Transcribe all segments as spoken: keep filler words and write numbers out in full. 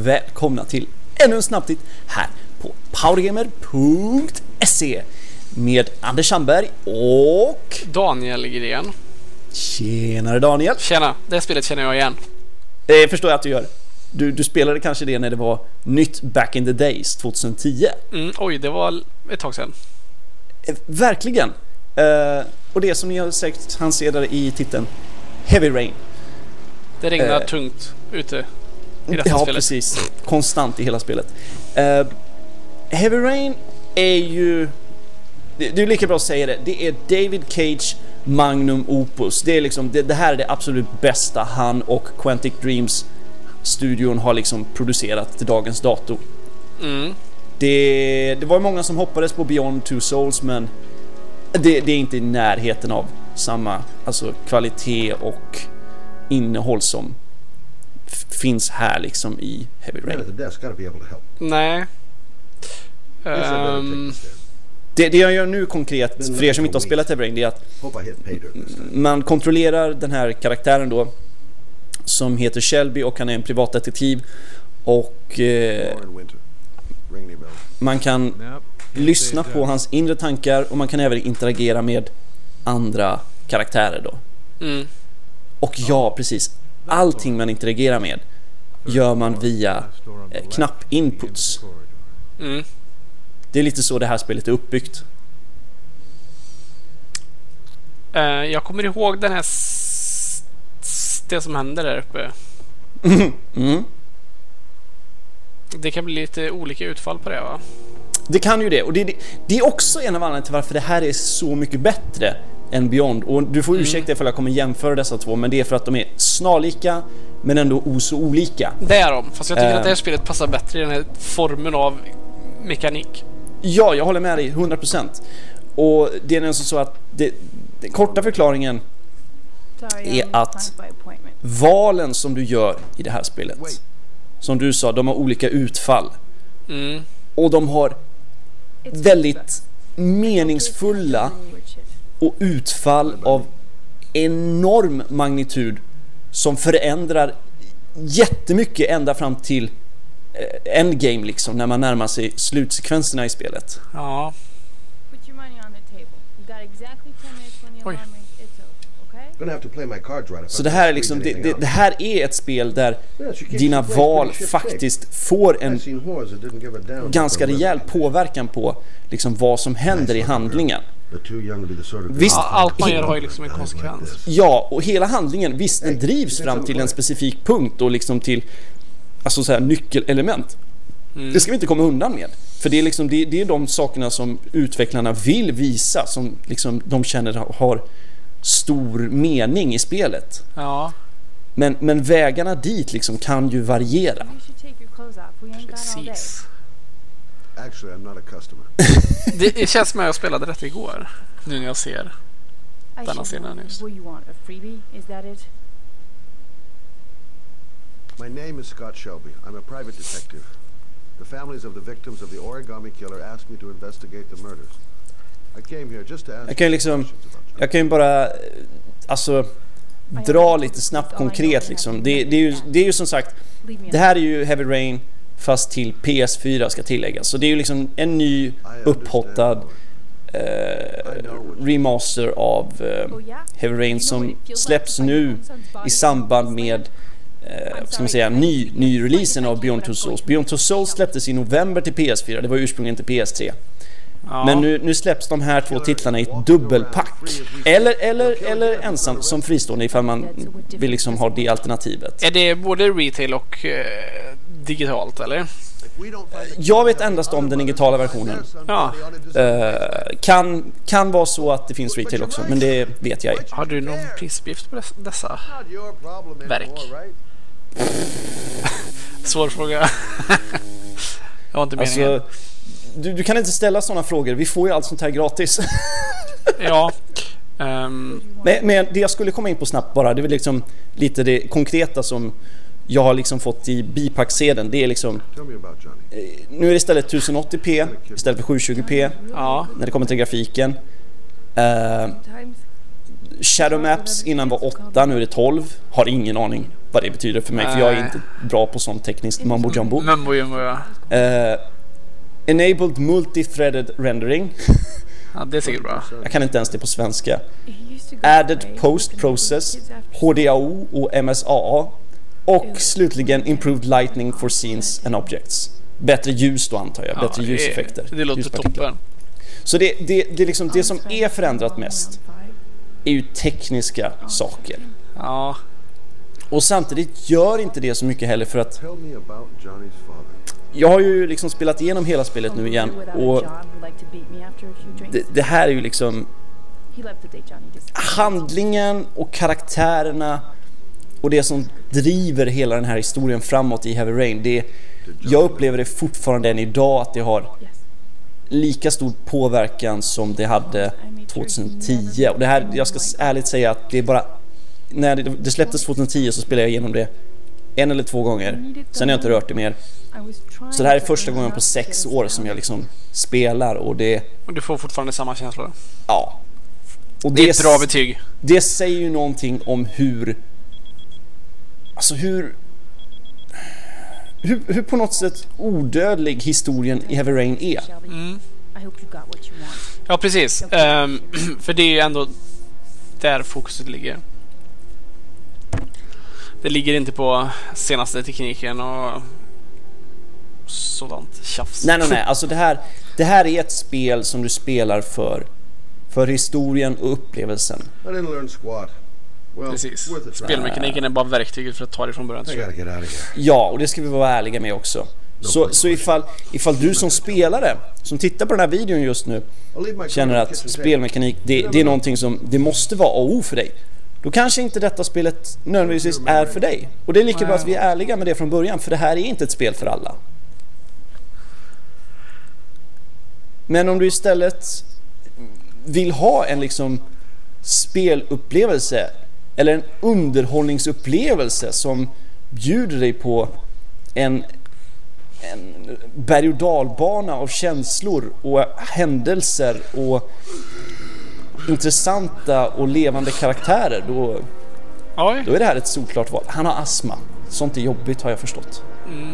välkomna till ännu en snabbtitt här på powergamer punkt se med Anders Sandberg och Daniel Gren. Tjenare Daniel. Tjena, det spelet känner jag igen. Det förstår jag att du gör. Du, du spelade kanske det när det var nytt back in the days, tjugohundratio. Mm, oj, det var ett tag sedan. Eh, verkligen. Eh, och det som ni har säkert han ser där i titeln, Heavy Rain. Det regnar eh, tungt ute i resten ja, av spelet. Precis. Konstant i hela spelet. Eh, Heavy Rain är ju... Det, det är lika bra att säga det. Det är David Cage magnum opus. Det är liksom det, det här är det absolut bästa han och Quantic Dreams studion har liksom producerat till dagens dator. Mm. Det, det var många som hoppades på Beyond Two Souls, men det, det är inte i närheten av samma alltså kvalitet och innehåll som f- finns här liksom i Heavy Rain. Nej. Um, det, det jag gör nu konkret för er som inte har spelat Heavy Rain, det är att man kontrollerar den här karaktären då som heter Shelby och han är en privatdetektiv och eh, man kan lyssna på hans inre tankar och man kan även interagera med andra karaktärer då. Mm. Och ja, precis. Allting man interagerar med gör man via eh, knappinputs. Mm. Det är lite så det här spelet är uppbyggt. Uh, jag kommer ihåg den här s- s- det som händer där uppe. Mm. Mm. Det kan bli lite olika utfall på det, va? Det kan ju det. Och det, det, det är också en av anledningarna till varför det här är så mycket bättre än Beyond. Och du får ursäkta ifall jag kommer jämföra dessa två, men det är för att de är snarlika men ändå o så olika. Det är de. Fast jag tycker uh, att det här spelet passar bättre i den här formen av mekanik. Ja, jag håller med dig hundra procent. Och det är nästan så att det, den korta förklaringen är att valen som du gör i det här spelet, som du sa, de har olika utfall. Mm. Och de har väldigt meningsfulla och utfall av enorm magnitud som förändrar jättemycket ända fram till endgame liksom, när man närmar sig slutsekvenserna i spelet. Ja. Oj. Så det här är liksom det, det, det här är ett spel där dina val faktiskt får en ganska rejäl påverkan på liksom vad som händer i handlingen. Visst, ja, allt man gör har ju liksom en konsekvens. Ja, och hela handlingen, visst, den drivs fram till en specifik punkt och liksom till alltså så här nyckelelement. Mm. Det ska vi inte komma undan med. För det är liksom det, det är de sakerna som utvecklarna vill visa, som liksom de känner har stor mening i spelet. Ja. Men, men vägarna dit liksom kan ju variera. Precis. det, det känns som att jag spelade rätt igår. Nu när jag ser denna scenen just. My name is Scott Shelby. I'm a private detective. The families of the victims of the origami killer asked me to investigate the murders. I came here just to ask. Jag kan ju liksom jag kan ju bara alltså dra lite snabbt konkret liksom. Det, det är ju det är ju som sagt, det här är ju Heavy Rain fast till P S fyra ska tilläggas. Så det är ju liksom en ny upphottad eh, remaster av eh, Heavy Rain som släpps nu i samband med Eh, ska man säga, ny, ny releasen av Beyond Two Souls. Beyond Two Souls släpptes i november till P S fyra. Det var ursprungligen till P S tre. Ja. Men nu, nu släpps de här två titlarna i ett dubbelpack. Eller, eller, eller ensam som fristående ifall man vill liksom ha det alternativet. Är det både retail och eh, digitalt, eller? Jag vet endast om den digitala versionen. Ja. Eh, kan, kan vara så att det finns retail också, men det vet jag inte. Har du någon prisuppgift på dess, dessa verk? Svår fråga. Jag har inte meningen. Alltså, du, du kan inte ställa sådana frågor. Vi får ju allt sånt här gratis. Ja. Um... Men, men det jag skulle komma in på snabbt bara, det är liksom lite det konkreta som jag har liksom fått i bipacksedeln. Det är liksom nu är det istället tusen åttio p istället för sjuhundratjugo p. Ja. När det kommer till grafiken. Uh, Shadow Maps innan var åtta, nu är det tolv. Har ingen aning vad det betyder för mig, för jag är inte bra på sånt tekniskt mambo jumbo. Mambo jumbo, ja. Uh, enabled multi-threaded rendering. Ja, det är säkert bra. Jag kan inte ens det på svenska. Added post-process, H D A O och M S A A. Och slutligen improved lighting for scenes and objects. Bättre ljus då, antar jag. Bättre ja, ljuseffekter. Det, det låter toppen. Så det, det, det, är liksom, det som är förändrat mest är ju tekniska saker. Ja. Och samtidigt gör inte det så mycket heller, för att jag har ju liksom spelat igenom hela spelet nu igen, och det, det här är ju liksom handlingen och karaktärerna och det som driver hela den här historien framåt i Heavy Rain. Det, jag upplever det fortfarande än idag att det har lika stor påverkan som det hade tjugohundratio. Och det här, jag ska ärligt säga att det är bara när det, det släpptes tjugohundratio så spelade jag igenom det en eller två gånger. Sen har jag inte rört det mer. Så det här är första gången på sex år som jag liksom spelar, och det... Och du får fortfarande samma känslor. Ja. Och det, det är ett bra betyg. Det säger ju någonting om hur... Alltså hur... Hur, hur på något sätt odödlig historien i Heavy Rain är. Mm. Ja, precis. Um, för det är ju ändå där fokuset ligger. Det ligger inte på senaste tekniken och sådant tjafs. Nej, nej, nej. Alltså det här, det här är ett spel som du spelar för för historien och upplevelsen. Precis. Spelmekaniken är bara verktyget för att ta det från början. Ja, och det ska vi vara ärliga med också. Så, så ifall, ifall du som spelare som tittar på den här videon just nu känner att spelmekanik det, det är någonting som det måste vara A och O för dig, då kanske inte detta spelet nödvändigtvis är för dig. Och det är lika bra att vi är ärliga med det från början, för det här är inte ett spel för alla. Men om du istället vill ha en liksom spelupplevelse eller en underhållningsupplevelse som bjuder dig på en, en berg- och dalbana av känslor och händelser och intressanta och levande karaktärer, då, Oj. då är det här ett solklart val. Han har astma. Sånt är jobbigt, har jag förstått. Mm.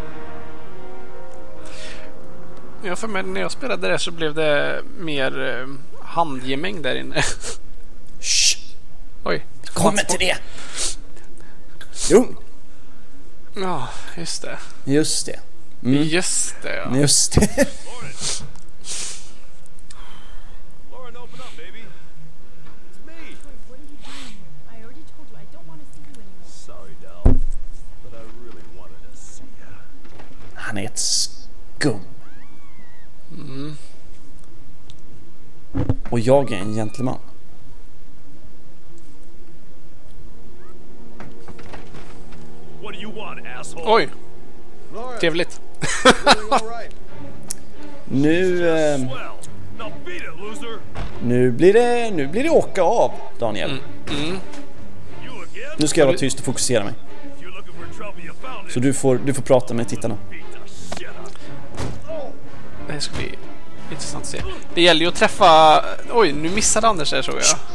Ja, för mig när jag spelade det så blev det mer eh, handgemäng där inne. Shh. Oj. Kommer till det. Jo. Ja, just det. Just det. Mm. Just det, ja. Just det. Han är ett skum. Mm. Och jag är en gentleman. Oj. Trevligt. Nu eh, Nu blir det nu blir det åka av, Daniel. Mm. Mm. Nu ska jag vara tyst och fokusera mig. Så du får du får prata med tittarna. Det ska bli intressant att se. Det gäller ju att träffa... Oj, nu missade Anders där, tror jag.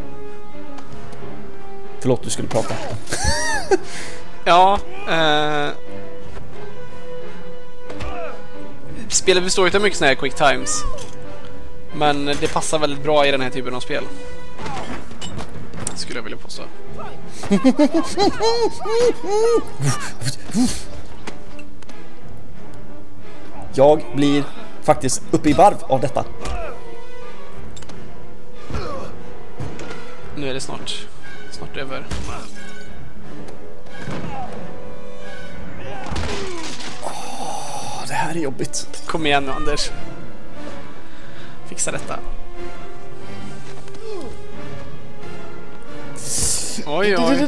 Förlåt, du skulle prata. Ja. Eh... Spelet består ju av mycket såna här quick times. Men det passar väldigt bra i den här typen av spel. Skulle jag vilja påstå. Jag blir faktiskt uppe i varv av detta. Nu är det snart snart över. Åh, det här är jobbigt. Kom igen nu, Anders. Fixa detta. Oj, oj.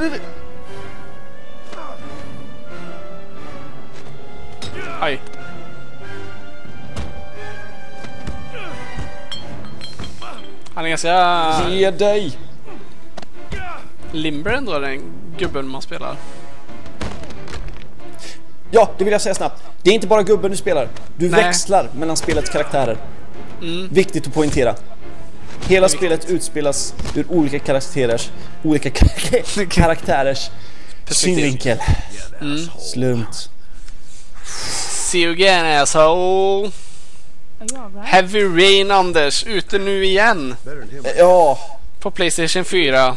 Aj. Han är ganska... Ge dig! Limber ändå, den gubben man spelar. Ja, det vill jag säga snabbt. Det är inte bara gubben du spelar. Du Nej. växlar mellan spelets karaktärer. Mm. Viktigt att poängtera. Hela spelet utspelas ur olika karaktärers olika kar- karaktärers synvinkel. Mm. Slumt. See you again, asshole. Heavy Rain, Anders, ute nu igen. Ja. På PlayStation fyra.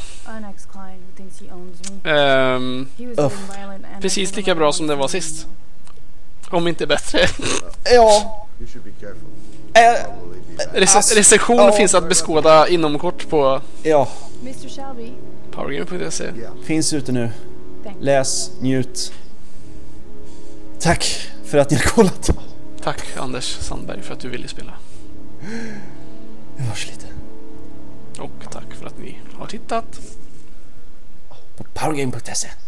Um, precis lika bra som det var sist. Om inte bättre. Ja. Äh, Rece- alltså, recension ja. finns att beskåda inom kort på Ja. powergamer punkt se. Finns ute nu. Läs, njut. Tack för att ni har kollat. Tack Anders Sandberg för att du ville spela. Det var så lite. Och tack för att ni har tittat På powergamer punkt se.